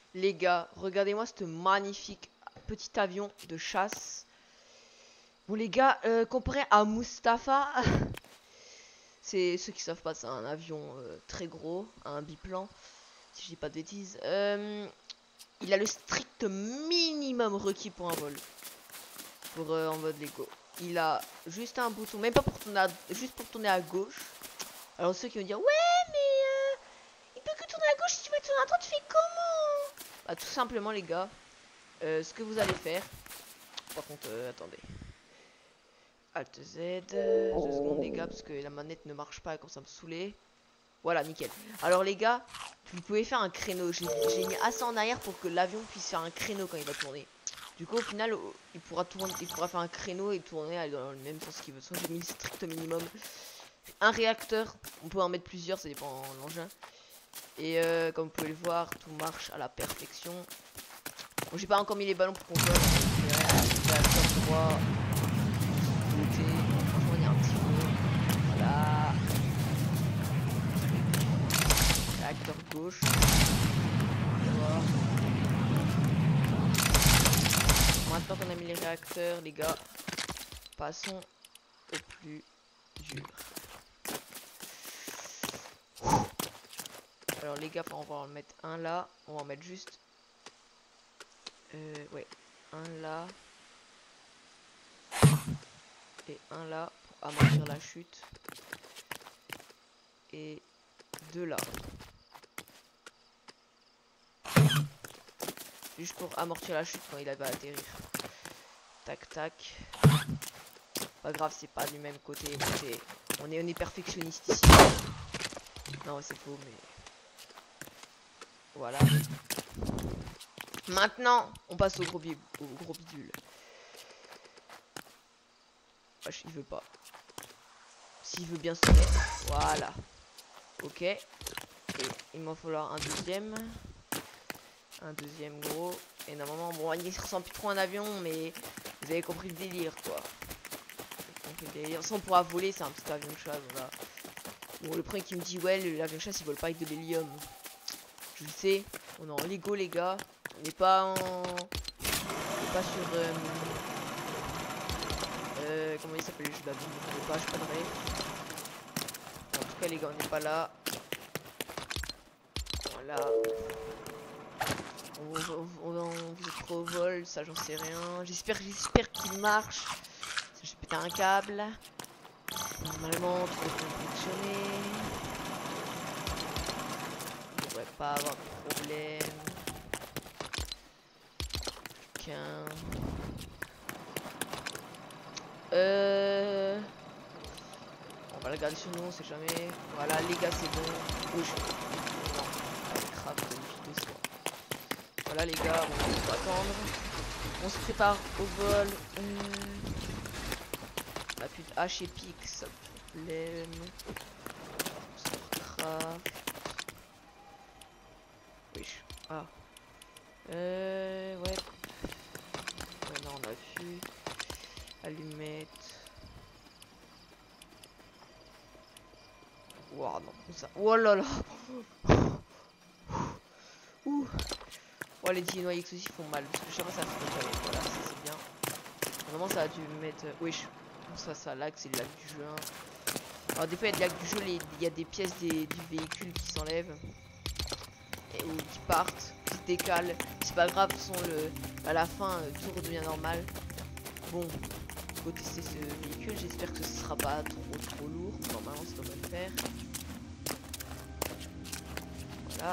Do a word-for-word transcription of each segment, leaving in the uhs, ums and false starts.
Les gars, regardez-moi ce magnifique petit avion de chasse. Bon les gars, euh, comparé à Mustapha, c'est ceux qui savent pas, c'est un avion euh, très gros, un biplan, si je dis pas de bêtises. Euh, il a le strict minimum requis pour un vol, pour euh, en mode Lego. Il a juste un bouton, même pas pour tourner, à, juste pour tourner à gauche. Alors ceux qui vont dire ouais mais euh, il peut que tourner à gauche, si tu veux tourner à droite, tu fais comment? Bah tout simplement les gars, euh, ce que vous allez faire. Par contre, euh, attendez. Alt Z, deux secondes les gars, parce que la manette ne marche pas, comme ça me saouler. Voilà, nickel. Alors les gars, vous pouvez faire un créneau. J'ai mis assez en arrière pour que l'avion puisse faire un créneau quand il va tourner. Du coup, au final, il pourra tourner, il pourra faire un créneau et tourner dans le même sens qu'il veut. Soit j'ai mis le strict minimum. Un réacteur, on peut en mettre plusieurs, ça dépend de l'engin. Et euh, comme vous pouvez le voir, tout marche à la perfection. Bon, j'ai pas encore mis les ballons pour qu'on voit. Réacteur droit. Franchement, il y a un petit peu. Voilà. Réacteur gauche. Voilà. Maintenant qu'on a mis les réacteurs, les gars, passons au plus dur. Alors les gars, on va en mettre un là. On va en mettre juste. Euh, ouais, un là. Et un là pour amortir la chute. Et deux là. Juste pour amortir la chute quand il va atterrir. Tac tac. Pas grave, c'est pas du même côté. Est, on est on est perfectionniste ici. Non, c'est faux, mais voilà. Maintenant, on passe au gros, bi au gros bidule. Wesh, il veut pas. S'il veut bien se mettre. Voilà. Ok. Et il m'en falloir un deuxième. Un deuxième gros. Et normalement, bon, il ressemble plus trop à un avion, mais vous avez compris le délire, quoi. Compris le délire. Ça, on pourra voler, c'est un petit avion de chasse, voilà. Bon, le premier qui me dit, ouais, l'avion de chasse, il vole pas avec de l'hélium. Je le sais. On est en Lego, les gars. On n'est pas en... On n'est pas sur... Euh... Euh, comment il s'appelle le jeu d'avion? Je sais pas, je sais pas de rêve. En tout cas, les gars, on n'est pas là. Voilà. On, on, on, on vous êtes au vol, ça j'en sais rien. J'espère j'espère qu'il marche. J'ai pété un câble. Normalement, tout devrait fonctionner. On devrait pas avoir de problème. Qu'un... Euh... On va la garder sur nous, on sait jamais. Voilà, les gars, c'est bon. Oui, je... Non, avec crap, de ça. Voilà, les gars, on va attendre. On se prépare au vol. Euh... On a plus de hache épique, ça problème. Starcraft. Wesh. Ah. Euh... Ouais. Ouais, non, on a vu. Allumette. Wow, non, ça. Oh là là. Ouh. Oh, les dinois X aussi font mal. Parce que chaque fois ça fait mal. Voilà, ça c'est bien. Vraiment, ça a dû mettre. Wesh. Ça, ça lag, c'est le lag du jeu. Hein. Alors, des fois, il y a des lag du jeu, il y a des pièces des, du véhicule qui s'enlèvent. Et ou qui partent, qui se décalent. C'est pas grave, de toute façon, le, à la fin, euh, tout redevient normal. Bon. Faut tester ce véhicule, j'espère que ce sera pas trop trop lourd. Normalement ça devrait le faire. Voilà.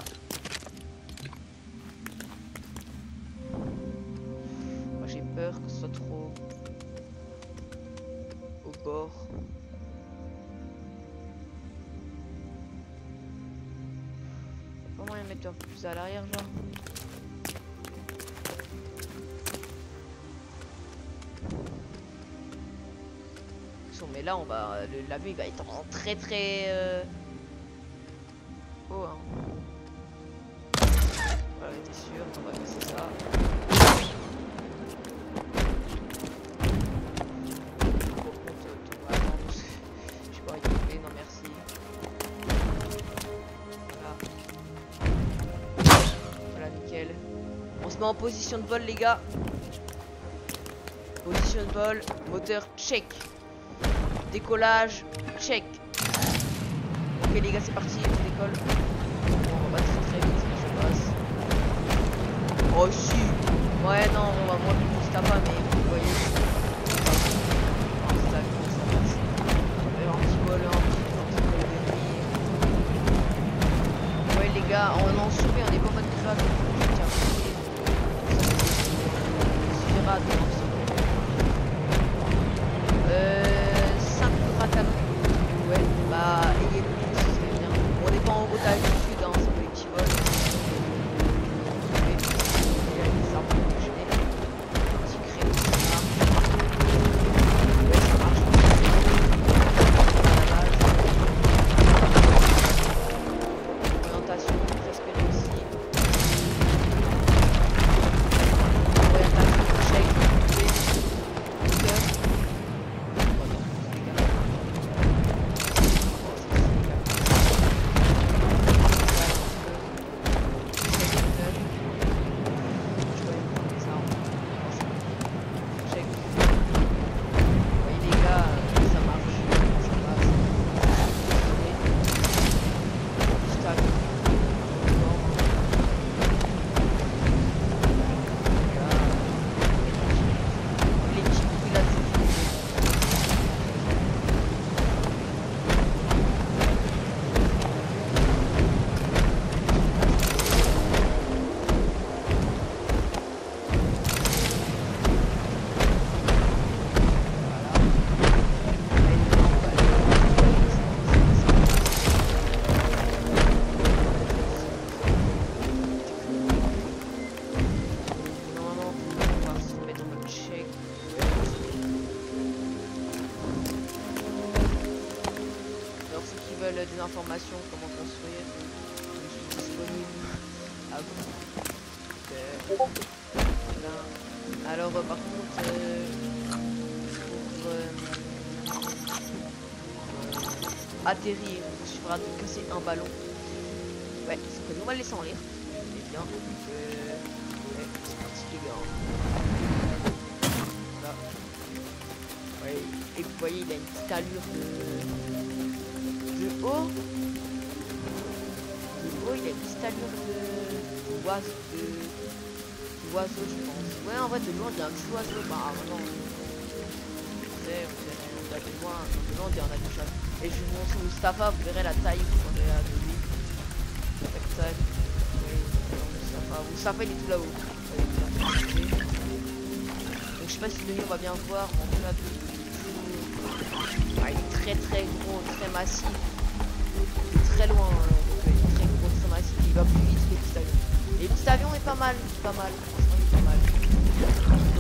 Moi j'ai peur que ce soit trop au bord. Pas moyen de mettre un peu plus à l'arrière genre. Mais là on va le laver, il va être en très très euh... oh hein. Voilà, t'es sûr, on va laisser ça. Par contre, on va attendre. Je sais pas, il est non merci. Voilà. Voilà, nickel. On se met en position de vol, les gars. Position de vol, moteur check. Décollage check. Ok les gars, c'est parti, on décolle. Bon, on va très très vite, je passe. Oh si. Ouais non, on va voir le Mustapha, mais vous voyez. Oh, ça, ça passe. Un petit vol, un petit, un petit vol de nuit. Ouais les gars, on est en survie, on est pas en mode crash. Euh, cinq ratames. Ouais, bah, ayez le plus, ce serait bien. On n'est pas en haute altitude, hein, c'est des petits vols. Il y a des arbres enchaînés. Petit créneau, ça marche. Ouais, ça marche. Orientation, j'espère aussi. Des informations, comment construire, je suis disponible à vous. Euh, voilà. Alors euh, par contre euh, pour euh, euh, atterrir, il vous suffira de casser un ballon. Ouais, sauf que nous on va le laisser en l'air. C'est bien. Euh, ouais, c'est parti les gars. Là. Ouais, et vous voyez il a une petite allure de de haut, de haut, il a une petite allure de d'oiseau, de d'oiseau, je pense. Ouais, en vrai, de loin, il y a un petit oiseau. Bah, non, on sait, on sait, on a de loin, de loin, on a des choses. Et je vous montre Mustapha, vous verrez la taille, vous verrez là de lui. Tac, tac. Oui, Mustapha. Mustapha, il est tout là-haut. Donc, je sais pas si le on va bien voir, en tout cas, de ah, il est très très gros, très massif, très loin, hein, donc il est très gros, très massif, il va plus vite que les petits avions. Les petits avions est pas mal, pas mal, franchement il est pas mal.